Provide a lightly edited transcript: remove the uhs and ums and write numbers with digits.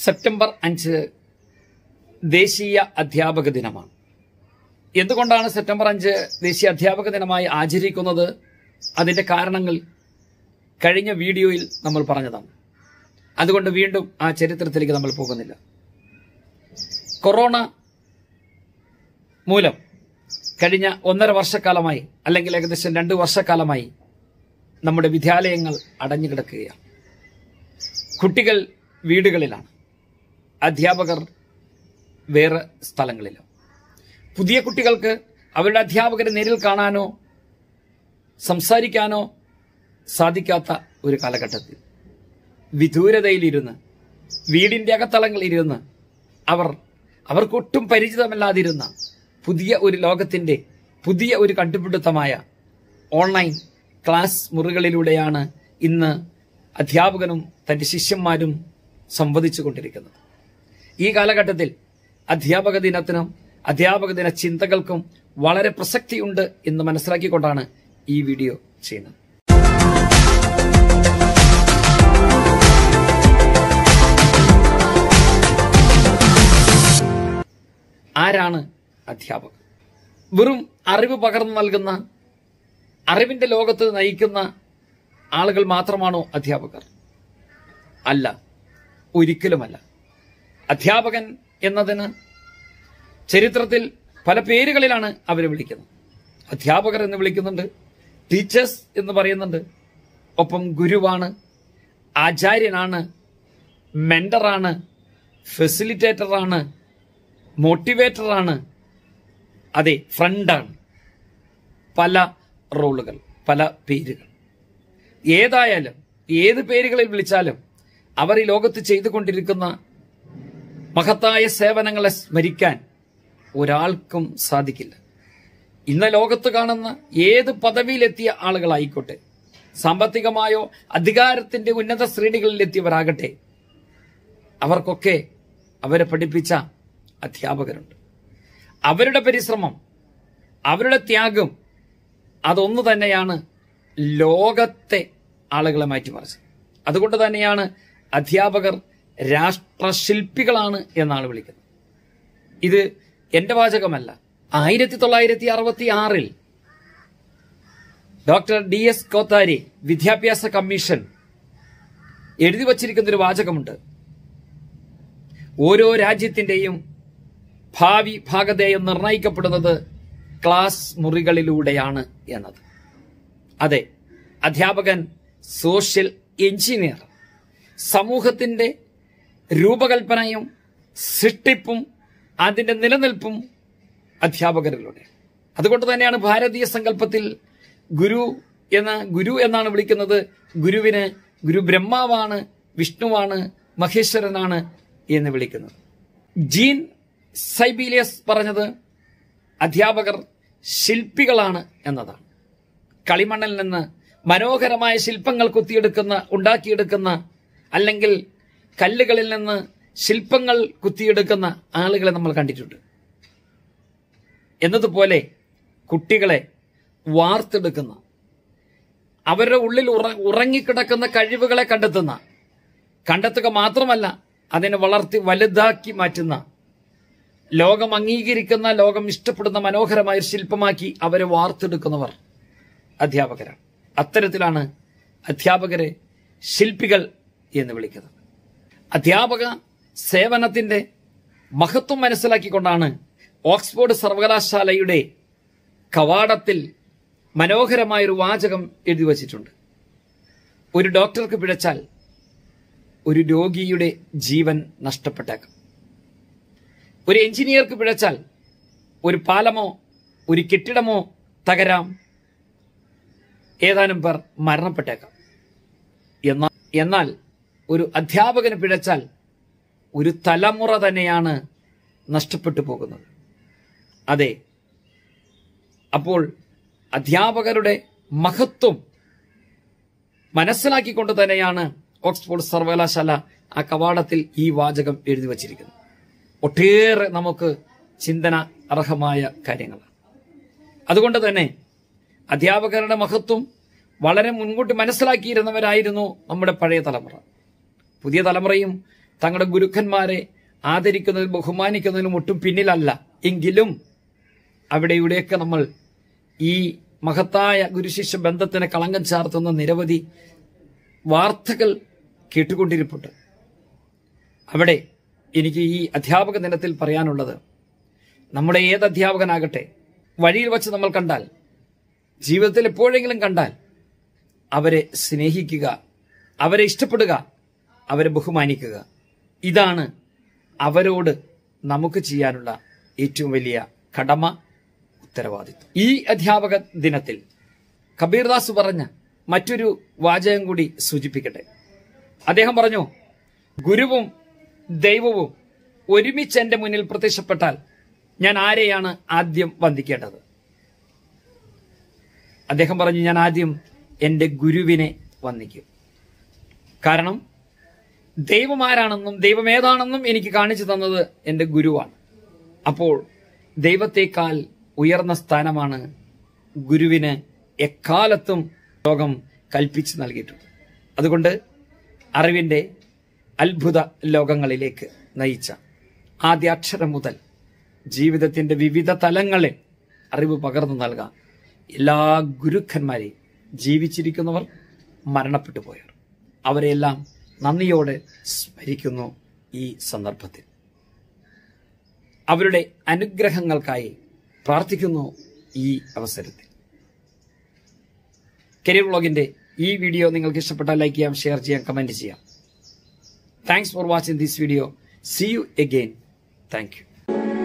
September 5 ദേശീയ അധ്യാപക ദിനമാണ്. എന്തുകൊണ്ടാണ് സെപ്റ്റംബർ 5 ദേശീയ അധ്യാപക ദിനമായി ആചരിക്കുന്നത്? അതിന്റെ കാരണങ്ങൾ കഴിഞ്ഞ വീഡിയോയിൽ നമ്മൾ പറഞ്ഞതാണ്. അതുകൊണ്ട് വീണ്ടും ആ ചരിത്രത്തിലേക്ക് നമ്മൾ പോകുന്നില്ല. കൊറോണ മൂലം കഴിഞ്ഞ 1.5 വർഷക്കാലമായി, അല്ലെങ്കിൽ ഏകദേശം 2 വർഷക്കാലമായി നമ്മുടെ വിദ്യാലയങ്ങൾ അടഞ്ഞുകിടക്കുകയാണ്. കുട്ടികൾ വീടുകളിലാണ്, അധ്യാപകർ വേറെ സ്ഥലങ്ങളിലും. പുതിയ കുട്ടികൾക്ക് അവരുടെ അധ്യാപകരെ നേരിൽ കാണാനോ സംസാരിക്കാനോ സാധിക്കാത്ത ഒരു കാലഘട്ടത്തിൽ വിദൂരതയിലിരുന്ന്, വീടിന്റെ അകത്തളങ്ങളിലിരുന്ന് അവർക്കൊട്ടും പരിചിതമല്ലാതിരുന്ന പുതിയ ഒരു ലോകത്തിന്റെ പുതിയ ഒരു കണ്ടുപിടുത്തമായ ഓൺലൈൻ ക്ലാസ് മുറികളിലൂടെയാണ് ഇന്ന് അധ്യാപകനും തന്റെ ശിഷ്യന്മാരും സംവദിച്ചു കൊണ്ടിരിക്കുന്നത്. ഈ കാലഘട്ടത്തിൽ അധ്യാപക ദിനത്തിനും അധ്യാപക ദിന ചിന്തകൾക്കും വളരെ പ്രസക്തിയുണ്ട് എന്ന് മനസ്സിലാക്കിക്കൊണ്ടാണ് ഈ വീഡിയോ ചെയ്യുന്നത്. ആരാണ് അധ്യാപകർ? വെറും അറിവ് പകർന്നു നൽകുന്ന, അറിവിന്റെ ലോകത്ത് നയിക്കുന്ന ആളുകൾ മാത്രമാണോ അധ്യാപകർ? അല്ല, ഒരിക്കലുമല്ല. അധ്യാപകൻ എന്നതിന് ചരിത്രത്തിൽ പല പേരുകളിലാണ് അവരെ വിളിക്കുന്നത്. അധ്യാപകർ എന്ന് വിളിക്കുന്നുണ്ട്, ടീച്ചേഴ്സ് എന്ന് പറയുന്നുണ്ട്, ഒപ്പം ഗുരുവാണ്, ആചാര്യനാണ്, മെന്ററാണ്, ഫെസിലിറ്റേറ്ററാണ്, മോട്ടിവേറ്ററാണ്, അതെ, ഫ്രണ്ടാണ്. പല റോളുകൾ, പല പേരുകൾ. ഏതായാലും ഏത് പേരുകളിൽ വിളിച്ചാലും അവർ ഈ ലോകത്ത് ചെയ്തുകൊണ്ടിരിക്കുന്ന മഹത്തായ സേവനങ്ങളെ സ്മരിക്കാൻ ഒരാൾക്കും സാധിക്കില്ല. ഇന്ന് ലോകത്ത് കാണുന്ന ഏത് പദവിയിലെത്തിയ ആളുകളായിക്കോട്ടെ, സാമ്പത്തികമായോ അധികാരത്തിന്റെ ഉന്നത ശ്രേണികളിലെത്തിയവരാകട്ടെ, അവർക്കൊക്കെ അവരെ പഠിപ്പിച്ച അധ്യാപകരുണ്ട്. അവരുടെ പരിശ്രമം, അവരുടെ ത്യാഗം, അതൊന്നു തന്നെയാണ് ലോകത്തെ ആളുകളെ മാറ്റിമറിച്ചത്. അതുകൊണ്ട് തന്നെയാണ് അധ്യാപകർ രാഷ്ട്രശില്പികളാണ് എന്നാണ് വിളിക്കുന്നത്. ഇത് എന്റെ വാചകമല്ല. 1966 ഡോക്ടർ DS കോത്താരി വിദ്യാഭ്യാസ കമ്മീഷൻ എഴുതി വച്ചിരിക്കുന്നൊരു വാചകമുണ്ട്. ഓരോ രാജ്യത്തിന്റെയും ഭാവി ഭാഗധേയം നിർണയിക്കപ്പെടുന്നത് ക്ലാസ് മുറികളിലൂടെയാണ് എന്നത്. അതെ, അധ്യാപകൻ സോഷ്യൽ എഞ്ചിനീയർ. സമൂഹത്തിന്റെ രൂപകൽപ്പനയും സൃഷ്ടിപ്പും അതിന്റെ നിലനിൽപ്പും അധ്യാപകരിലൂടെ. അതുകൊണ്ട് തന്നെയാണ് ഭാരതീയ സങ്കല്പത്തിൽ ഗുരു എന്നാണ് വിളിക്കുന്നത്. ഗുരുവിന് ഗുരു ബ്രഹ്മാവാണ്, വിഷ്ണുവാണ്, മഹേശ്വരനാണ് എന്ന് വിളിക്കുന്നത്. ജീൻ സൈബീലിയസ് പറഞ്ഞത് അധ്യാപകർ ശില്പികളാണ് എന്നതാണ്. കളിമണ്ണിൽ നിന്ന് മനോഹരമായ ശില്പങ്ങൾ ഉണ്ടാക്കിയെടുക്കുന്ന, അല്ലെങ്കിൽ കല്ലുകളിൽ നിന്ന് ശില്പങ്ങൾ കുത്തിയെടുക്കുന്ന ആളുകളെ നമ്മൾ കണ്ടിട്ടുണ്ട്. എന്നതുപോലെ കുട്ടികളെ വാർത്തെടുക്കുന്ന, അവരുടെ ഉള്ളിൽ ഉറങ്ങിക്കിടക്കുന്ന കഴിവുകളെ കണ്ടെത്തുക മാത്രമല്ല, അതിനെ വളർത്തി വലുതാക്കി മാറ്റുന്ന, ലോകം അംഗീകരിക്കുന്ന, ലോകം ഇഷ്ടപ്പെടുന്ന മനോഹരമായ ശില്പമാക്കി അവരെ വാർത്തെടുക്കുന്നവർ അധ്യാപകരാണ്. അത്തരത്തിലാണ് അധ്യാപകരെ ശില്പികൾ എന്ന് വിളിക്കുന്നത്. അധ്യാപക സേവനത്തിന്റെ മഹത്വം മനസ്സിലാക്കിക്കൊണ്ടാണ് ഓക്സ്ഫോർഡ് സർവകലാശാലയുടെ കവാടത്തിൽ മനോഹരമായൊരു വാചകം എഴുതി വച്ചിട്ടുണ്ട്. ഒരു ഡോക്ടർക്ക് പിഴച്ചാൽ ഒരു രോഗിയുടെ ജീവൻ നഷ്ടപ്പെട്ടേക്കാം. ഒരു എഞ്ചിനീയർക്ക് പിഴച്ചാൽ ഒരു പാലമോ ഒരു കെട്ടിടമോ തകരാം, ഏതാനും പേർ മരണപ്പെട്ടേക്കാം. എന്നാൽ ഒരു അധ്യാപകന് പിഴച്ചാൽ ഒരു തലമുറ തന്നെയാണ് നഷ്ടപ്പെട്ടു പോകുന്നത്. അതെ, അപ്പോൾ അധ്യാപകരുടെ മഹത്വം മനസ്സിലാക്കിക്കൊണ്ട് തന്നെയാണ് ഓക്സ്ഫോർഡ് സർവകലാശാല ആ കവാടത്തിൽ ഈ വാചകം എഴുതി വച്ചിരിക്കുന്നത്. ഒട്ടേറെ നമുക്ക് ചിന്തന അർഹമായ കാര്യങ്ങളാണ്. അതുകൊണ്ട് തന്നെ അധ്യാപകരുടെ മഹത്വം വളരെ മുൻകൂട്ടി മനസ്സിലാക്കിയിരുന്നവരായിരുന്നു നമ്മുടെ പഴയ തലമുറ. പുതിയ തലമുറയും തങ്ങളുടെ ഗുരുക്കന്മാരെ ആദരിക്കുന്നതിനും ബഹുമാനിക്കുന്നതിനും ഒട്ടും പിന്നിലല്ല. എങ്കിലും അവിടെ ഇവിടെയൊക്കെ നമ്മൾ ഈ മഹത്തായ ഗുരുശിഷ്യ ബന്ധത്തിന് കളങ്കം ചാർത്തുന്ന നിരവധി വാർത്തകൾ കേട്ടുകൊണ്ടിരിപ്പുണ്ട്. അവിടെ എനിക്ക് ഈ അധ്യാപക ദിനത്തിൽ പറയാനുള്ളത്, നമ്മുടെ ഏത് അധ്യാപകനാകട്ടെ, വഴിയിൽ വച്ച് നമ്മൾ കണ്ടാൽ, ജീവിതത്തിൽ എപ്പോഴെങ്കിലും കണ്ടാൽ, അവരെ സ്നേഹിക്കുക, അവരെ ഇഷ്ടപ്പെടുക, അവരെ ബഹുമാനിക്കുക. ഇതാണ് അവരോട് നമുക്ക് ചെയ്യാനുള്ള ഏറ്റവും വലിയ കടമ, ഉത്തരവാദിത്വം. ഈ അധ്യാപക ദിനത്തിൽ കബീർദാസ് പറഞ്ഞ മറ്റൊരു വാചകം കൂടി സൂചിപ്പിക്കട്ടെ. അദ്ദേഹം പറഞ്ഞു, ഗുരുവും ദൈവവും ഒരുമിച്ച് എന്റെ മുന്നിൽ പ്രത്യക്ഷപ്പെട്ടാൽ ഞാൻ ആരെയാണ് ആദ്യം വന്ദിക്കേണ്ടത്? അദ്ദേഹം പറഞ്ഞു, ഞാൻ ആദ്യം എന്റെ ഗുരുവിനെ വന്ദിക്കും. കാരണം ദൈവം ആരാണെന്നും ദൈവം ഏതാണെന്നും എനിക്ക് കാണിച്ചു തന്നത് എന്റെ ഗുരുവാണ്. അപ്പോൾ ദൈവത്തെക്കാൾ ഉയർന്ന സ്ഥാനമാണ് ഗുരുവിന് എക്കാലത്തും ലോകം കൽപ്പിച്ചു നൽകിയിട്ടുണ്ട്. അതുകൊണ്ട് അറിവിന്റെ അത്ഭുത ലോകങ്ങളിലേക്ക് നയിച്ച ആദ്യ അക്ഷരം മുതൽ ജീവിതത്തിന്റെ വിവിധ തലങ്ങളിൽ അറിവ് പകർന്നു നൽകാൻ എല്ലാ ഗുരുക്കന്മാരെയും, ജീവിച്ചിരിക്കുന്നവർ, മരണപ്പെട്ടു പോയവർ, അവരെല്ലാം നന്ദിയോടെ സ്മരിക്കുന്നു. ഈ സന്ദർഭത്തിൽ അവരുടെ അനുഗ്രഹങ്ങൾക്കായി പ്രാർത്ഥിക്കുന്നു. ഈ അവസരത്തിൽ കരിയർ വ്ളോഗിന്റെ ഈ വീഡിയോ നിങ്ങൾക്ക് ഇഷ്ടപ്പെട്ടാൽ ലൈക്ക് ചെയ്യാം, ഷെയർ ചെയ്യാം, കമന്റ് ചെയ്യാം. Thanks for watching this video. See you again. Thank you.